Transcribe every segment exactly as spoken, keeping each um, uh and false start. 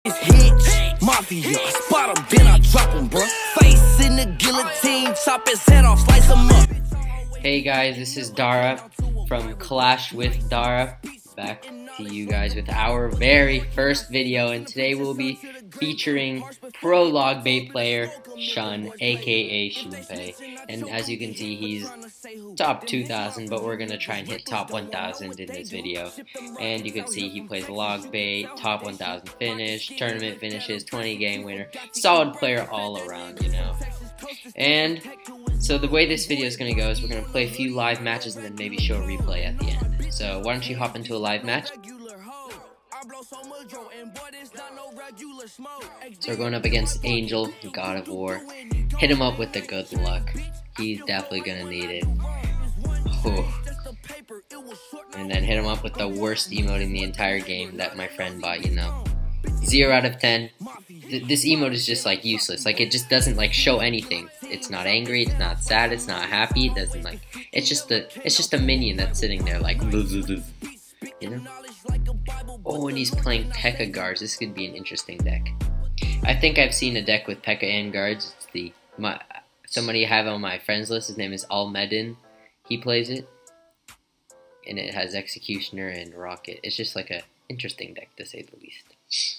It's Hench, Mafia, spot him, then I drop him, bro. Face in the guillotine, chop his head off, slice him up. Hey guys, this is Dara from Clash with Dara. Back to you guys with our very first video, and today we'll be featuring pro Logbait player Shun, aka Shumpei. And as you can see, he's top two thousand, but we're gonna try and hit top one thousand in this video. And you can see he plays Logbait, top one thousand finish, tournament finishes, twenty game winner, solid player all around, you know. And so the way this video is going to go is we're going to play a few live matches and then maybe show a replay at the end. So why don't you hop into a live match? So we're going up against Angel, God of War. Hit him up with the good luck. He's definitely going to need it. Oh. And then hit him up with the worst emote in the entire game that my friend bought, you know. zero out of ten. Th this emote is just like useless. Like it just doesn't like show anything. It's not angry, it's not sad, it's not happy, it doesn't like it's just a it's just a minion that's sitting there like you know? Oh, and he's playing Tecca guards. This could be an interesting deck. I think I've seen a deck with Tecca and guards. It's the my somebody I have on my friends list, his name is Almedin. He plays it. And it has Executioner and Rocket. It's just like a interesting deck to say the least.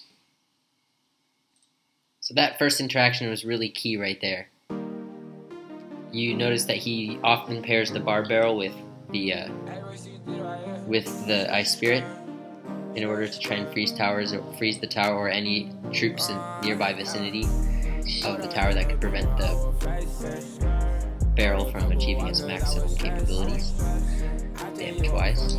So that first interaction was really key right there. You notice that he often pairs the bar barrel with the uh, with the Ice Spirit in order to try and freeze towers or freeze the tower or any troops in nearby vicinity of the tower that could prevent the barrel from achieving its maximum capabilities damage-wise.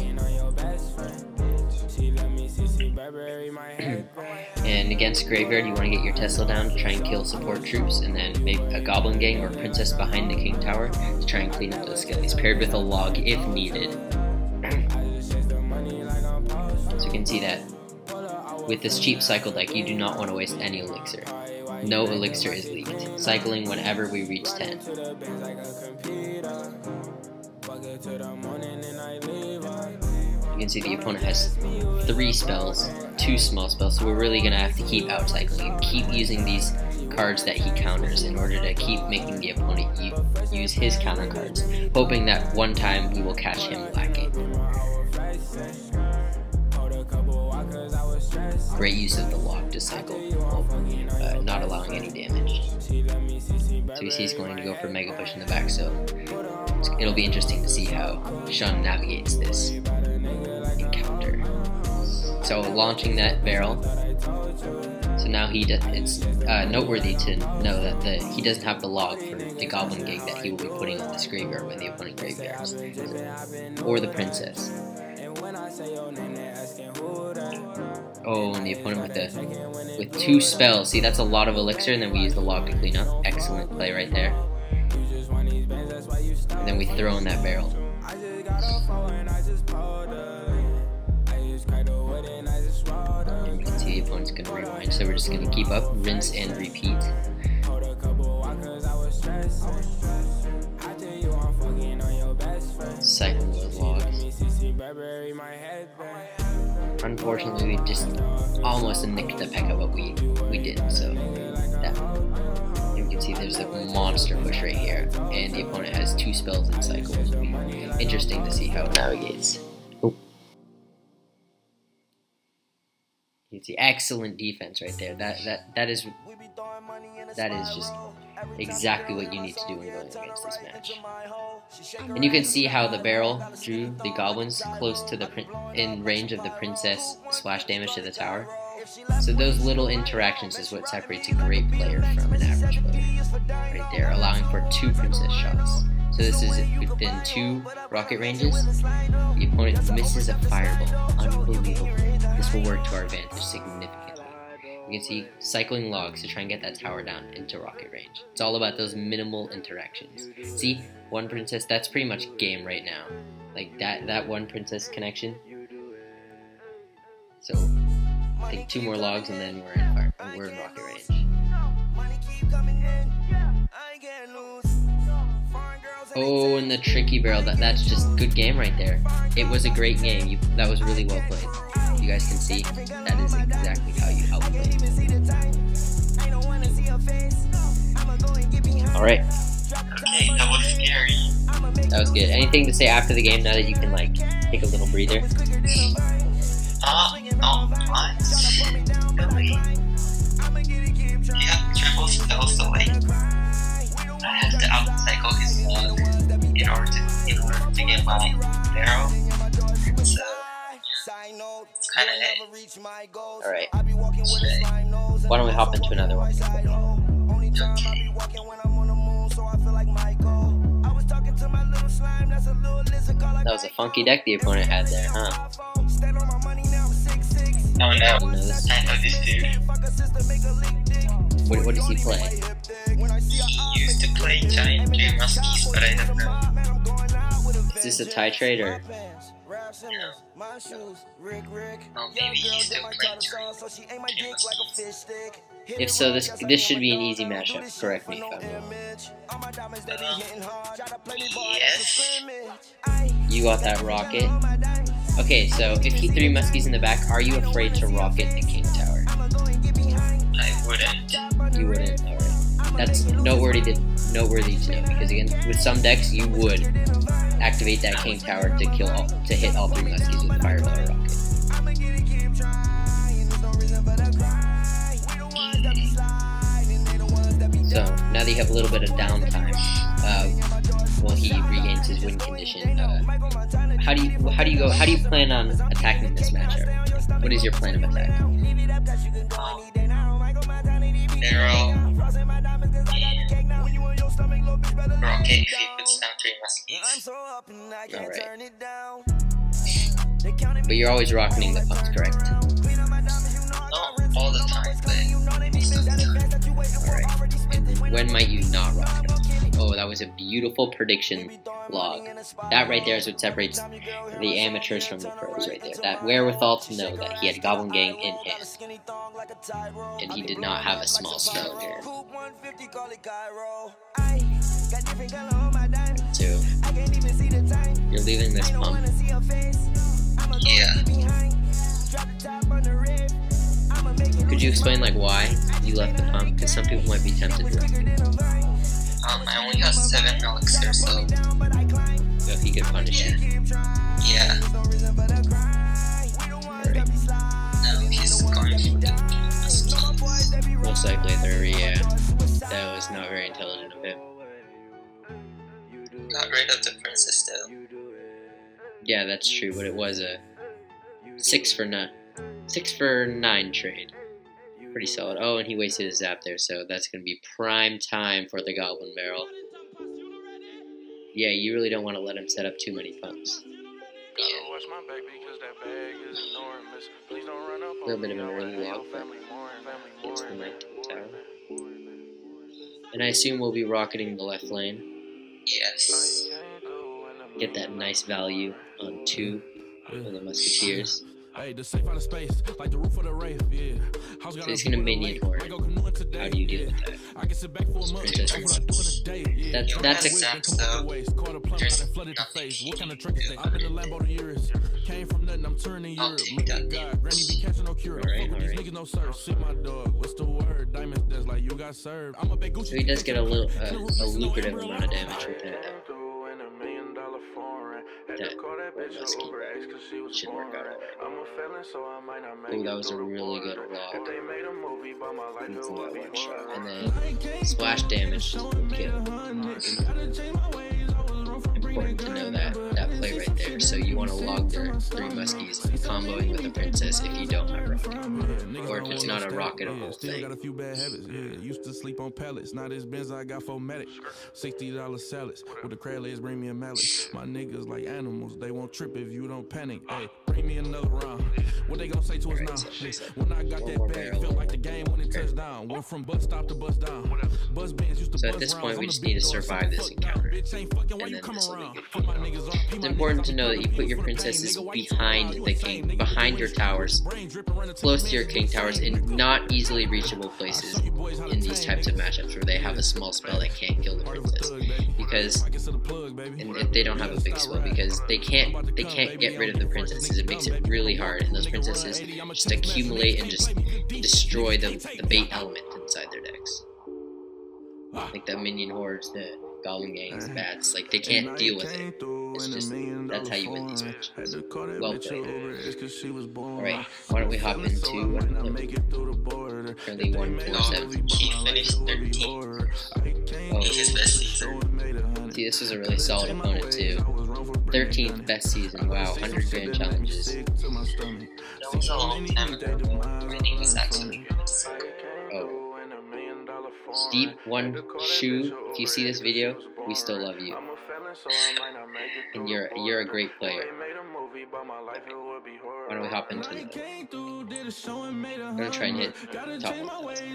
And against Graveyard, you want to get your Tesla down to try and kill support troops, and then maybe a Goblin Gang or Princess behind the King Tower to try and clean up those skellies, paired with a log if needed. So you can see that with this cheap cycle deck, you do not want to waste any elixir. No elixir is leaked, cycling whenever we reach ten. You can see the opponent has three spells, two small spells, so we're really going to have to keep out-cycling and keep using these cards that he counters in order to keep making the opponent use his counter cards, hoping that one time we will catch him lacking. Great use of the log to cycle, uh, not allowing any damage. So you see he's going to go for Mega Push in the back, so it'll be interesting to see how Shun navigates this encounter. So launching that barrel, so now he does, it's uh, noteworthy to know that the he doesn't have the log for the Goblin Gang that he will be putting on this graveyard when the opponent graveyards, or the Princess. Oh, and the opponent with the with two spells. See, that's a lot of elixir, and then we use the log to clean up. Excellent play right there. And then we throw in that barrel. And you can see the opponent's going to rewind, so we're just going to keep up, rinse and repeat. Cycling those logs. Unfortunately, we just almost nicked the P E K K A, but we, we didn't, so that. You can see there's a monster push right here, and the opponent has two spells in cycle, which will be interesting to see how it navigates. Oh. You can see excellent defense right there. That that that is that is just exactly what you need to do when going against this match. And you can see how the barrel drew the goblins close to the in range of the princess splash damage to the tower. So those little interactions is what separates a great player from an average player. Right there, allowing for two princess shots. So this is within two rocket ranges. The opponent misses a fireball. Unbelievable. This will work to our advantage significantly. You can see cycling logs to try and get that tower down into rocket range. It's all about those minimal interactions. See, one princess, that's pretty much game right now. Like that, that one princess connection. So I think two more logs and then we're in fire, we're in rocket range. Oh, and the tricky barrel, that, that's just good game right there. It was a great game. You, that was really well played. You guys can see, that is exactly how you outplay. Alright. Okay, that was scary. That was good. Anything to say after the game now that you can, like, take a little breather? Uh, not much. Really. Yeah, triple spell, so like, I had to out-cycle his log in order to, in order to get my barrel. So, yeah, it's kinda it. Alright. Why don't we hop into another one? Okay. That was a funky deck the opponent had there, huh? Oh no, You know this? I know this dude. What, what does he play? He used to play giant three muskies, but I don't know. Is this a tie trade or? No. Oh, maybe he's still playing three muskies. If so, this this should be an easy matchup. Correct me if I'm wrong. Um, yes. You got that rocket. Okay, so if he three muskies in the back, are you afraid to rocket the king tower? I wouldn't. You wouldn't. All right. That's noteworthy to noteworthy to know because again, with some decks, you would activate that king tower to kill all, to hit all three muskies with fireball or rocket. So now that you have a little bit of downtime, uh, while he regains his win condition, uh, how do you how do you go? How do you plan on attacking this matchup? What is your plan of attack? Barrel and rocket if he puts down three muskies. Alright. But you're always rocketing the pumps, correct? Not all the time, but most of the time. Alright. And when might you not rocket them? Oh, that was a beautiful prediction log. That right there is what separates the amateurs from the pros right there. That wherewithal to know that he had Goblin Gang in hand. And he did not have a small spell here. So, you're leaving this pump. Yeah. Could you explain like why you left the pump? Because some people might be tempted to rock it. Um, I only have seven elixir, so So he could punish you. yeah. Alright. No, he's going for the muskies. Most likely there, yeah. That was not very intelligent of him. Got rid of the princess though. Yeah, that's true, but it was a six for nine, six for nine trade. Pretty solid. Oh, and he wasted his zap there, so that's gonna be prime time for the Goblin Barrel. Yeah, you really don't want to let him set up too many pumps. Yeah. A little bit of an early log, but gets the knight to the tower. And I assume we'll be rocketing the left lane. Yes. Get that nice value on two of the musketeers. Hey, the safe out of space, like the roof of the Wraith, yeah. So he's gonna minion horde. How do you deal with that? I can sit back for a month. Princess. That's that's a Zaps though. There's nothing What kind of trick is that? I've been a Lambo to years. Came from nothing, I'm turning I'll Europe. take Look that. at God, Granny be catching no cure. Alright, Fuck with these alright. niggas, no sir. Sit my dog. What's the word? Diamonds, that's like you got served. I'm a big Gucci. So he does get a little uh, a lucrative amount of damage with that. That musky should work out alright. Oh, that was a really good log. It's that one shot. And then splash damage will kill. Important to know that that play right there. So you want to log their three muskies comboing with a princess if you don't have rocket, or if it's not a rocket a whole Still got a thing. few bad habits, yeah. Used to sleep on pallets. Now this Benz I got four medic. sixty dollar salads. With the crab legs, bring me a mallet. My niggas like animals. They won't trip if you don't panic. Hey, bring me another round. What they gonna say to us now? When I got that bag, felt like the game when it touched down. Went from bus stop to bus down. Bus bands used to So at buzz this rounds. point, we I'm just the need to big dog, survive this fuck down. encounter, Bitch ain't fucking, why and you then come this will around? be good. Put my niggas on, It's important to know that you put your princesses behind the king, behind your towers, close to your king towers, in not easily reachable places in these types of matchups where they have a small spell that can't kill the princess, because and if they don't have a big spell, because they can't they can't get rid of the princesses. It makes it really hard, and those princesses just accumulate and just destroy the, the bait element inside their decks. Like the minion hordes, the goblin gangs, bats, like they can't deal with it. It's just, that's how you win these matches. Well played. Alright, why don't we hop into uh, currently one four seven. He finished thirteenth. Oh, His best season. see, this was a really solid opponent too. thirteenth best season, wow, one hundred grand challenges. That was a long time ago. I think it was actually good. Oh. Deep one shoe, if you see this video, we still love you. And you're you're a great player. Why don't we hop into it? I'm gonna try and hit top one.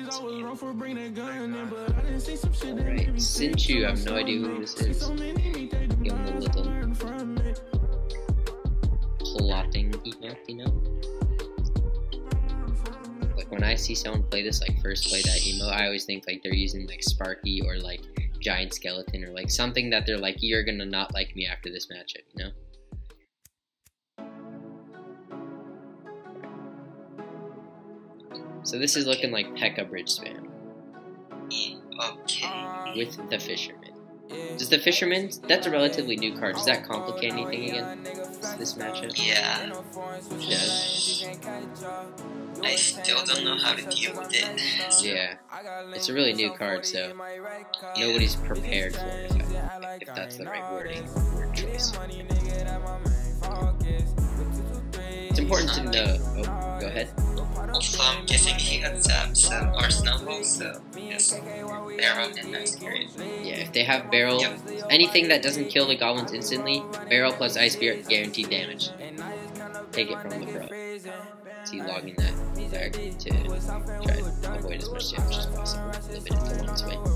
Alright, Sinchu, I have no idea who this is. Give him a little plotting emote, you know? Like when I see someone play this, like first play that emote, I always think like they're using like Sparky or like Giant Skeleton or like something that they're like, you're gonna not like me after this matchup, you know? So this is looking like Pekka bridge spam. Okay. With the Fisherman. Does the Fisherman, that's a relatively new card, does that complicate anything again? This matchup? Yeah. It does? I still don't know how to deal with it. Yeah. It's a really new card, so nobody's prepared for it, if, if that's the right wording, word choice. It's important to know. Oh, go ahead. Also, I'm guessing he got zapped, so, or snowball, so, yes, barrel and nice carry. Yeah, if they have barrel, Yep. anything that doesn't kill the goblins instantly, barrel plus ice spirit guaranteed damage. Take it from the pro. See, logging that back to try to avoid as much damage as possible. Limit it to one swing.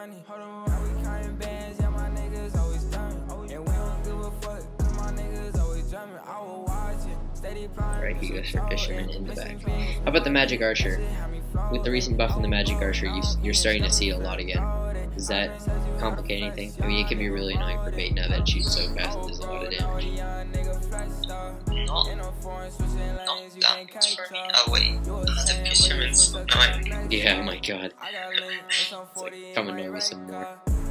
Alright, he goes for Fisherman in the back. How about the Magic Archer? With the recent buff in the Magic Archer, you, you're starting to see it a lot again. Does that complicate anything? I mean, it can be really annoying for bait now that it shoots so fast and does a lot of damage. Not, not that much for me. Oh wait, the Fisherman's so annoying. Yeah, oh my god. It's like, come annoy me some more.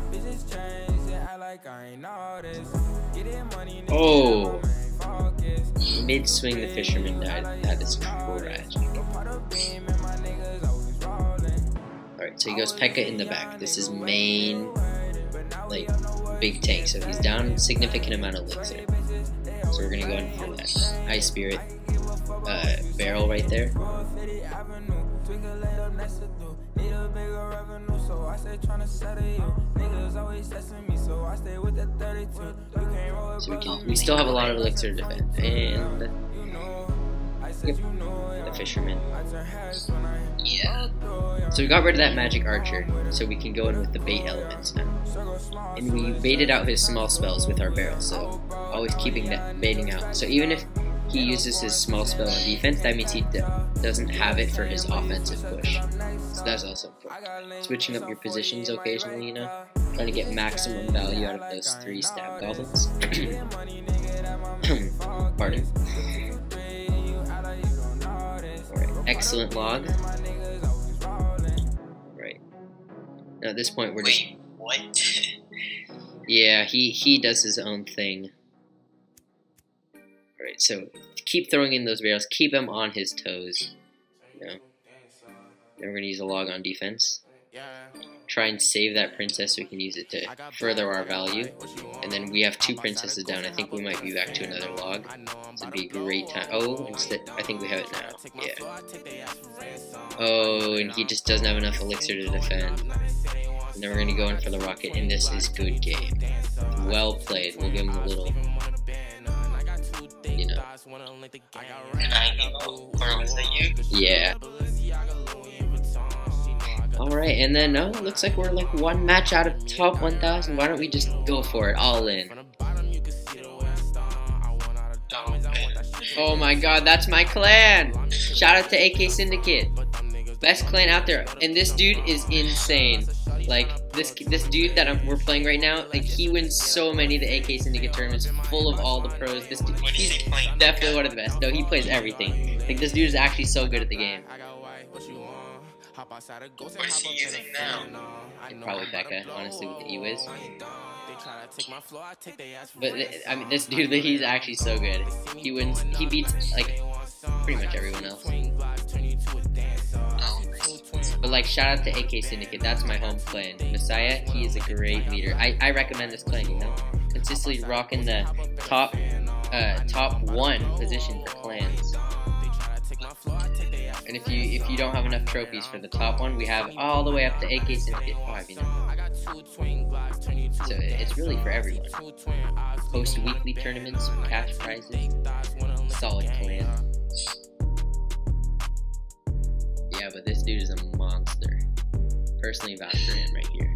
Oh! Mid-swing, the Fisherman died. That is tragic. Alright, so he goes Pekka in the back. This is main, like, big tank. So he's down a significant amount of elixir. So we're gonna go in for that Ice Spirit uh, barrel right there. So we can, we still have a lot of elixir to defend. And yep, the Fisherman. Yeah. So we got rid of that Magic Archer, so we can go in with the bait elements now. And we baited out his small spells with our barrel, so always keeping that baiting out. So even if he uses his small spell on defense, that means he doesn't have it for his offensive push. So that's also important. Switching up your positions occasionally, you know? Trying to get maximum value out of those three stab goblins. Pardon. Alright, excellent log. Right. Now at this point we're just... Wait, what? Yeah, he, he does his own thing. Alright, so keep throwing in those barrels, keep him on his toes. You know? Then we're going to use a log on defense. Try and save that princess so we can use it to further our value. And then we have two princesses down. I think we might be back to another log. So it'd be a great time. Oh, instead, I think we have it now. Yeah. Oh, and he just doesn't have enough elixir to defend. And then we're going to go in for the rocket, and this is good game. Well played. We'll give him a little, you know. And I know, or was it you? Yeah. Alright, and then, no, it looks like we're like one match out of top one thousand. Why don't we just go for it, all in? Oh my god, that's my clan! Shout out to A K Syndicate. Best clan out there. And this dude is insane. Like, this this dude that I'm, we're playing right now, like, he wins so many of the A K Syndicate tournaments, full of all the pros. This dude, he's definitely one of the best. No, he plays everything. Like, this dude is actually so good at the game. What is he using now? Probably Tecca, honestly, with the E-Wiz. But I mean, this dude, he's actually so good. He wins. He beats like pretty much everyone else. But like, shout out to A K Syndicate. That's my home clan. Messiah, he is a great leader. I, I recommend this clan. You know, consistently rocking the top uh, top one position for clans. And if you if you don't have enough trophies for the top one, we have all the way up to A K Syndicate five. You know, so it's really for everyone. Host weekly tournaments, cash prizes, solid clan. Yeah, but this dude is a monster. Personally vouch for him right here.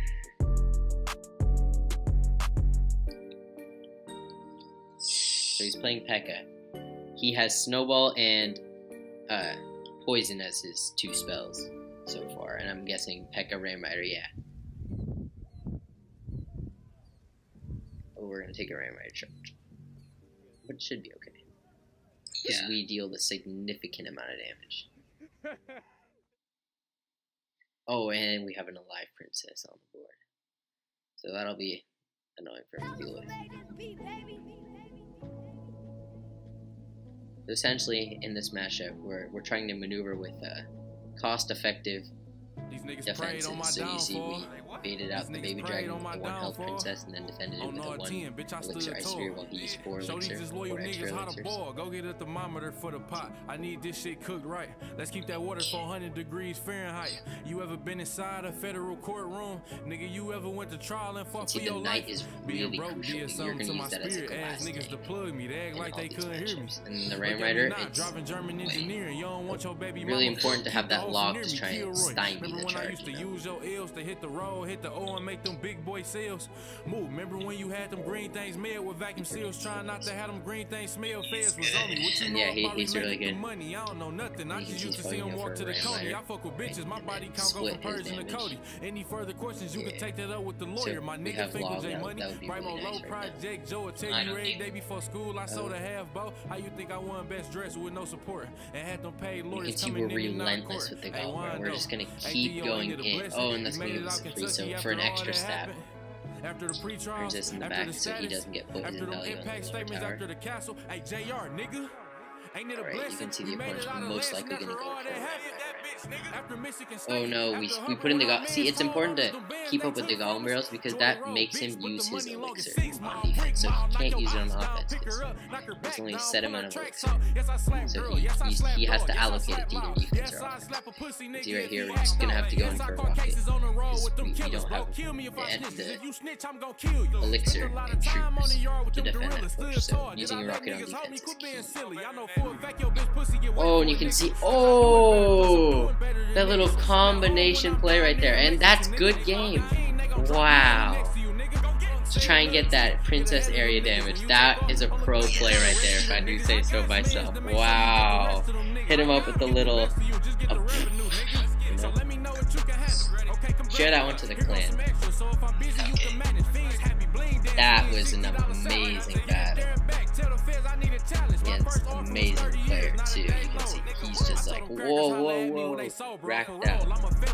So he's playing Tecca. He has Snowball and uh, Poison as his two spells so far, and I'm guessing Pekka Ram Rider, yeah. Oh, we're gonna take a Ram Rider charge, but it should be okay because Yeah. we deal a significant amount of damage. Oh, and we have an alive princess on the board, so that'll be annoying for him to deal with. So essentially, in this matchup, we're we're trying to maneuver with uh, cost-effective defenses. So you see, we baited out the baby dragon with the one health princess, and then defended it with a one elixir ice sphere, while he used four elixir, four extra elixirs. Go get a thermometer for the pot. I need this shit cooked right. Let's keep that water four hundred degrees Fahrenheit. You ever been inside a federal courtroom? Nigga, you ever went to trial and fought for your life? See, the knight is really crucial. You're gonna use that as a glass tank to plug me. They act like they couldn't hear me. And the Ram Rider, it's really important to have that log to try and stymie the charge. To use your L's to hit the road, hit the O and make them big boy sales. Move. Remember when you had them green things made with vacuum seals, trying not to have them green things smell? Feds was on me. What you and know yeah, he, about he's really good. Money? I don't know nothing. I just used to see him walk to the Coney. I fuck with bitches. My body count go from Persian to Cody. Any further questions, you yeah. can take that up with the lawyer. So My nigga think with J Money. Right on low right project. Joe will tell you every day before school. I sold a half bow. How you think I won best dress with no support and had them paid lawyers? You can see we're relentless with the goal. We're just gonna keep going in. Oh, and that's gonna give us a free. So for an extra stab, after the pre-trial, Princess in the back, so he doesn't get poisoned after value on the tower. After the castle, hey J R, nigga. Alright, you can see the opponent's most likely gonna go for it. Oh no, we, we put in the go- see, it's important to keep up with the Golem Barrels because that makes him use his elixir on defense, so he can't use it on offense because there's only a set amount of elixir, so he, he's, he has to allocate it to either defense or offense. See right here, we're just gonna have to go in for a rocket because we, we don't have the, the elixir and troops to defend that push, so using a rocket on defense is key. Oh, and you can see, oh, that little combination play right there, and that's good game. Wow. To try and get that princess area damage, that is a pro play right there, if I do say so myself. Wow. Hit him up with the little, uh, you know. Share that one to the clan. That was an amazing battle. Against an amazing player too. You can see he's just like whoa, whoa, whoa, racked out.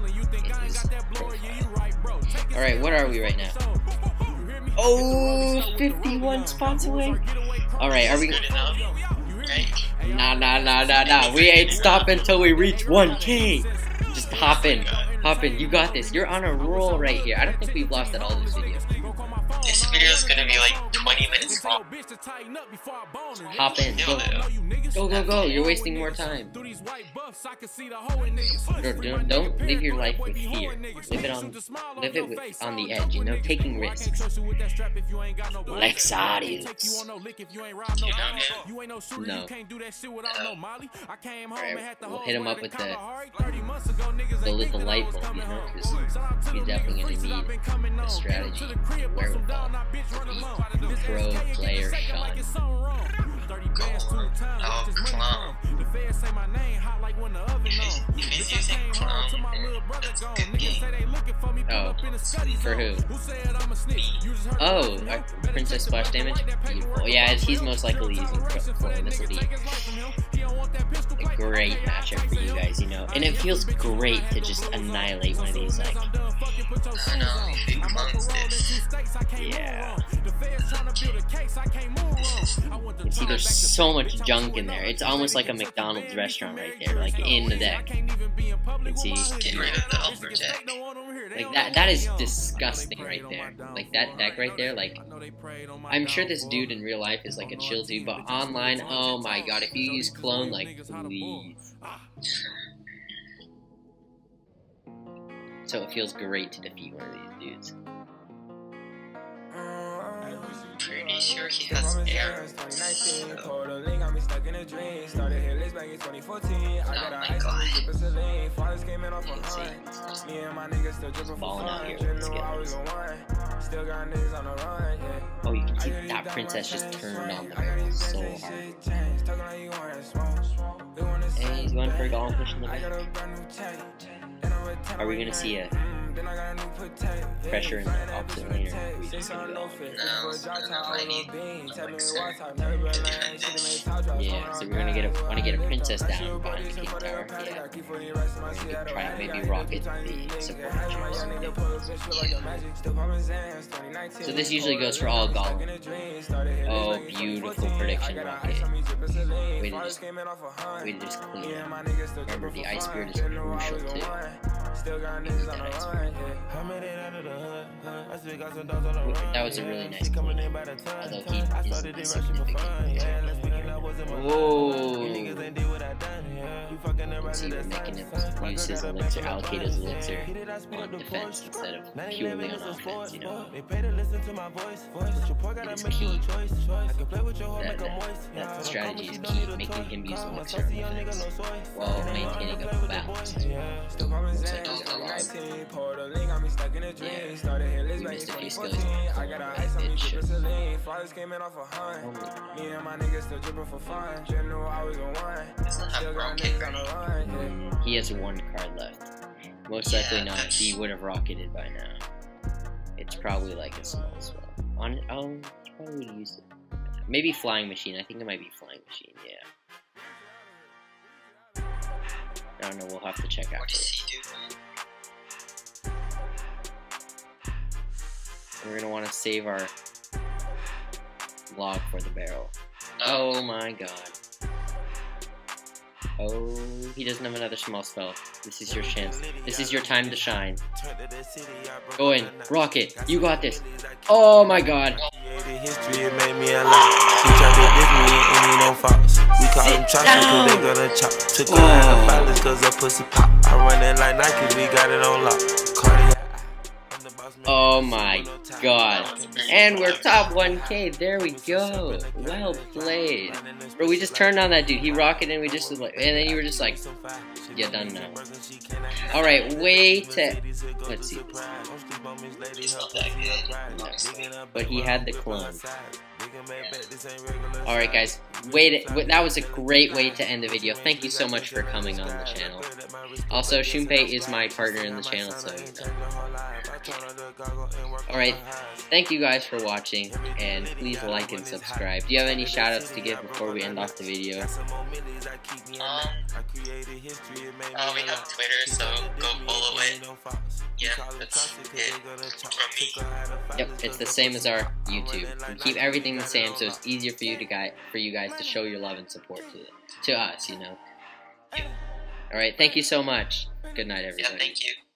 Alright, what are we right now? Oh, fifty-one spots away. Alright, are we? Nah, nah, nah, nah, nah. We ain't stopping until we reach one K. Just hop in. Hop in. You got this. You're on a roll right here. I don't think we've lost at all this video. This video is gonna be like twenty minutes long. Hop in. Go. Go, go, go. You're wasting more time. Don't, don't live your life with fear. Live it on, live it with, on the edge, you know, taking risks. Lexarius. No. Alright, we'll hit him up with the, the little light bulb, you know, because he's definitely going to need a strategy wherewithal to beat pro player Sean. Gold. Oh, clone. If he's using clone, that's a good game. Oh, for who? Oh, uh, Princess Splash Damage? Beautiful. Yeah, he's most likely using clone. This will be a great matchup for you guys, you know. And it feels great to just annihilate one of these, like... I know, if he clones this. Yeah. You see, there's so much junk in there. It's almost like a McDonald's restaurant right there, like in the deck. You can see, Get rid of the upper deck. like that. That is disgusting right there. Like that deck right there. Like, I'm sure this dude in real life is like a chill dude, but online, oh my god, if you use clone, like, please. So it feels great to defeat one of these dudes. Pretty sure he has air. So. Oh my god. Just balling out here with this guy. Oh, you can see that princess just turned on the barrel so hard. And he's going for a golem push in the back. Are we going to see a pressure in the opposite lane, or are we just going to go? No, I need elixir to defend this. Yeah, so we're going to get a, want to get a princess down behind the king tower. Yeah. We could try to maybe rocket the support matches. So this usually goes for all golem. Oh, beautiful prediction rocket. Way to just, way to just clean it. Remember, the ice spirit is crucial too. That was a really nice clean, although he isn't a significant. Whoa! You can see we're making him use his elixir, allocate his elixir on defense instead of purely on offense, you know? It is key. That, that, that strategy is key, making him use elixir on defense while maintaining a balance. Looks like he's got lost. Yeah, we missed a few skills. It should. Doesn't have rocket ready. Mm, he has one card left. Most likely Yeah, not. that's- He would have rocketed by now. It's probably like a small spell. On oh, he probably would have used it. Maybe flying machine. I think it might be flying machine. Yeah. I don't know. We'll have to check out. What does he do? We're gonna want to save our log for the barrel. Oh my god. Oh, he doesn't have another small spell. This is your chance. This is your time to shine. Go in. Rocket. You got this. Oh my god. History, it made me a lot. He tried to diss me and he don't fox. We call him choppers cause they gonna chop. Took her out of violence cause her pussy pop. I run it like Nike, we got it on lock. Cardiac. Oh my god. And we're top one K. There we go. Well played. Bro, we just turned on that dude. He rocketed and we just was like, and then you were just like, yeah, done now. Alright, way to, let's see this. He's not that good. No. But he had the clone. Alright guys, wait, that was a great way to end the video. Thank you so much for coming on the channel. Also, Shumpei is my partner in the channel, so you know. Alright, thank you guys for watching, and please like and subscribe. Do you have any shoutouts to give before we end off the video? Um, uh, we have Twitter, so go follow it. Yeah, that's it from me. Yep, it's the same as our YouTube. We keep everything the same, so it's easier for you to guys, for you guys to show your love and support to to us, you know. Yeah. Alright, thank you so much. Good night, Yeah, everybody. thank you.